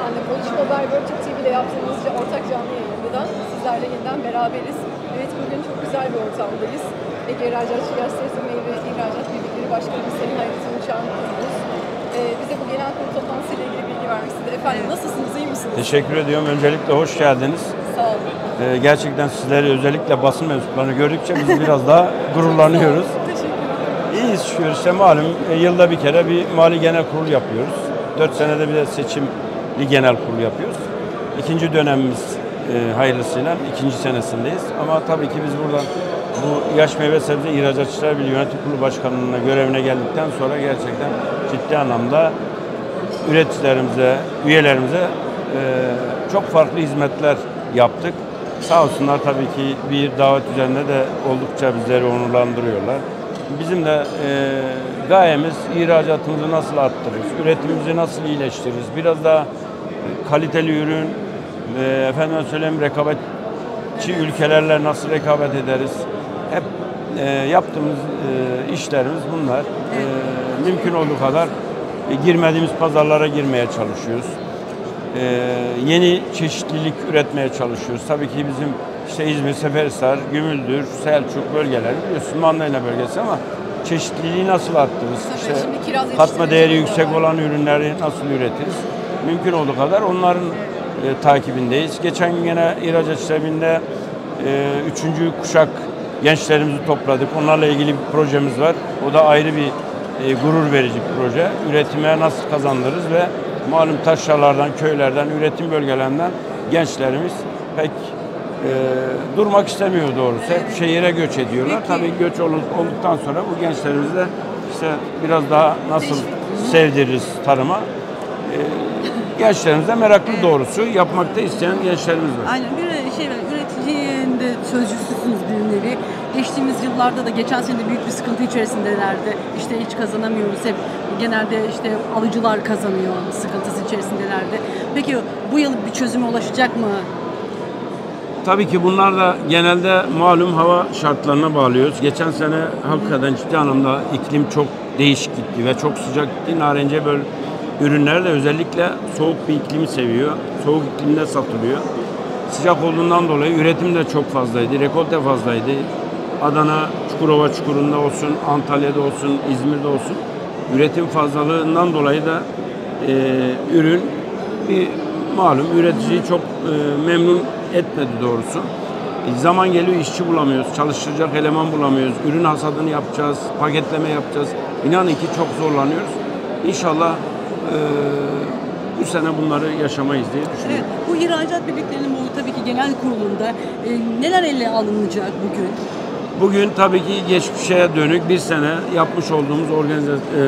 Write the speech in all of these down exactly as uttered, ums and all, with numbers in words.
senle. Polish Haber Virtue T V'de yaptığımız ortak canlı yayında sizlerle yeniden beraberiz. Evet, bugün çok güzel bir ortamdayız. Ege İhracatçı Gazetesi Meyve İhracat Birlikleri Başkanımız Sayın Hayrettin Uçak'ın konuğumuz. Ee, bize bu genel kurul toplantısıyla ilgili bilgi vermek istedi. Efendim nasılsınız, iyi misiniz? Teşekkür ediyorum. Öncelikle hoş geldiniz. Sağ olun. Ee, gerçekten sizleri, özellikle basın mensuplarını gördükçe biz biraz daha gururlanıyoruz. İyiyiz şükür. İşte malum e, yılda bir kere bir mali genel kurul yapıyoruz. Dört senede bir de seçimli genel kurul yapıyoruz. İkinci dönemimiz e, hayırlısıyla ikinci senesindeyiz. Ama tabii ki biz buradan bu yaş meyve sebze ihracatçılar Birliği Yönetim Kurulu Başkanlığı'na görevine geldikten sonra gerçekten ciddi anlamda üreticilerimize, üyelerimize e, çok farklı hizmetler yaptık. Sağ olsunlar, tabii ki bir davet üzerinde de oldukça bizleri onurlandırıyorlar. Bizim de e, gayemiz ihracatımızı nasıl arttırırız, üretimimizi nasıl iyileştiririz, biraz daha kaliteli ürün, e, efendime söyleyeyim rekabetçi ülkelerle nasıl rekabet ederiz. Hep e, yaptığımız e, işlerimiz bunlar. E, mümkün olduğu kadar e, girmediğimiz pazarlara girmeye çalışıyoruz. E, yeni çeşitlilik üretmeye çalışıyoruz. Tabii ki bizim işte İzmir, Seferihisar, Gümüldür, Selçuk bölgeleri biliyorsun, Mandalina bölgesi, ama çeşitliliği nasıl arttırırız? İşte katma değeri yüksek olan ürünleri nasıl üretiriz? Mümkün olduğu kadar onların e, takibindeyiz. Geçen gün yine İhracatçılar Birliği'nde e, üçüncü kuşak gençlerimizi topladık. Onlarla ilgili bir projemiz var. O da ayrı bir e, gurur verici bir proje. Üretime nasıl kazandırırız ve malum taşralardan, köylerden, üretim bölgelerinden gençlerimiz pek e, durmak istemiyor doğrusu. Hep şehire göç ediyorlar. Peki. Tabii göç olduktan sonra bu gençlerimizi de işte biraz daha nasıl sevdiririz tarıma. E, gençlerimize meraklı, doğrusu yapmakta isteyen gençlerimiz var. Aynen, bir şey var. Üreticinin de sözcüsüsünüz bir nevi. Geçtiğimiz yıllarda da, geçen sene de büyük bir sıkıntı içerisindelerdi. İşte hiç kazanamıyoruz. Hep genelde işte alıcılar kazanıyor sıkıntısı içerisindelerdi. Peki bu yıl bir çözüme ulaşacak mı? Tabii ki bunlar da genelde malum hava şartlarına bağlıyoruz. Geçen sene hakikaten ciddi anlamda iklim çok değişik gitti ve çok sıcak gitti. Narence böyle ürünler de özellikle soğuk bir iklimi seviyor. Soğuk iklimde satılıyor. Sıcak olduğundan dolayı üretim de çok fazlaydı. Rekolte fazlaydı. Adana, Çukurova Çukuru'nda olsun, Antalya'da olsun, İzmir'de olsun. Üretim fazlalığından dolayı da e, ürün bir malum üreticiyi çok e, memnun etmedi doğrusu. E, zaman geliyor, işçi bulamıyoruz, çalıştıracak eleman bulamıyoruz. Ürün hasadını yapacağız, paketleme yapacağız. İnanın ki çok zorlanıyoruz. İnşallah e, bu sene bunları yaşamayız diye düşünüyorum. Evet, bu ihracat birliklerinin bu tabii ki genel kurulunda e, neler ele alınacak bugün? Bugün tabii ki geçmişe dönük bir sene yapmış olduğumuz organize e, e,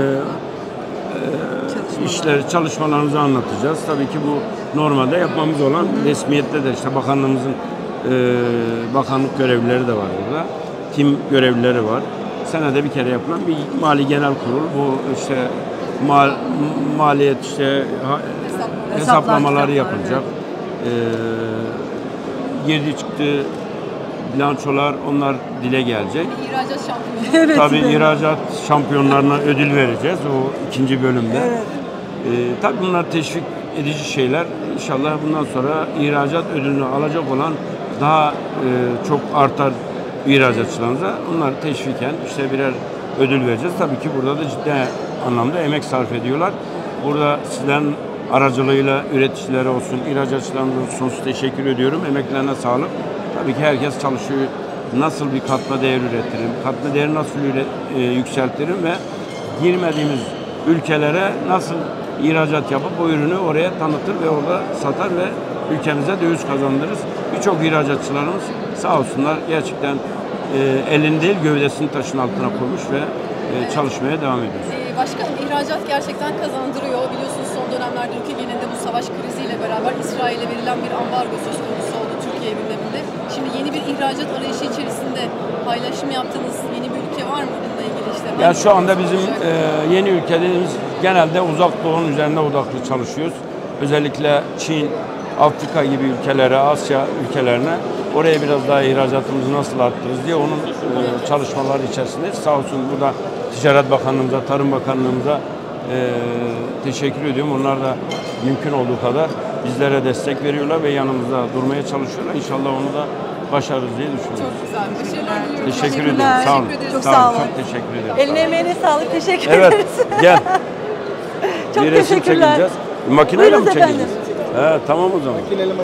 işleri, çalışmalarımızı anlatacağız. Tabii ki bu normalde yapmamız olan, hı hı, resmiyette de işte bakanlığımızın e, bakanlık görevlileri de var burada. Tim görevlileri var. Senede bir kere yapılan bir mali genel kurul. Bu işte mal, maliyet işte ha, hesaplamaları yapılacak. E, girdi çıktı bilançolar, onlar dile gelecek. İhracat şampiyonu. Evet, tabii evet. ihracat şampiyonlarına ödül vereceğiz o ikinci bölümde. Evet. Ee, tabii bunlar teşvik edici şeyler. İnşallah bundan sonra ihracat ödülünü alacak olan daha e, çok artar ihracatçılarımıza. Onları teşviken işte birer ödül vereceğiz. Tabii ki burada da ciddi anlamda emek sarf ediyorlar. Burada sizlerin aracılığıyla üreticilere olsun, ihracatçılarımıza sonsuz teşekkür ediyorum. Emeklerine sağlık. Tabii ki herkes çalışıyor. Nasıl bir katma değer üretirim, katma değeri nasıl e, yükseltirim ve girmediğimiz ülkelere nasıl ihracat yapıp o ürünü oraya tanıtır ve orada satar ve ülkemize döviz kazandırırız. Birçok ihracatçılarımız sağ olsunlar gerçekten e, elini değil gövdesini taşın altına koymuş ve e, çalışmaya devam ediyoruz. Ee, başkanım, ihracat gerçekten kazandırıyor. Biliyorsunuz son dönemlerde ülke genelinde bu savaş kriziyle beraber İsrail'e verilen bir ambargo söz konusu oldu Türkiye gündeminde. Şimdi yeni bir ihracat arayışı içerisinde paylaşım yaptığınız yeni bir ülke var mı bununla ilgili işte? Ya şu anda bizim e, yeni ülkelerimiz genelde uzak doğunun üzerine odaklı çalışıyoruz. Özellikle Çin, Afrika gibi ülkelere, Asya ülkelerine oraya biraz daha ihracatımızı nasıl arttırırız diye onun e, çalışmaları içerisindeyiz. Sağ olsun burada Ticaret Bakanlığımıza, Tarım Bakanlığımıza e, teşekkür ediyorum. Onlar da mümkün olduğu kadar bizlere destek veriyorlar ve yanımızda durmaya çalışıyorlar. İnşallah onu da başarırız diye düşünüyorum. Çok güzel. Başarılar diliyorum. Teşekkür ederim. Teşekkürler. Sağ olun. Teşekkür ederiz. Çok Sağ sağ olun. olun. Çok teşekkür ederim. Eline emeğine sağlık. Teşekkür Evet. ederiz. Gel. Çok Bir resim teşekkürler. çekeceğiz. Makineyle mi Buyurun çekeceğiz? efendim. He, tamam o zaman.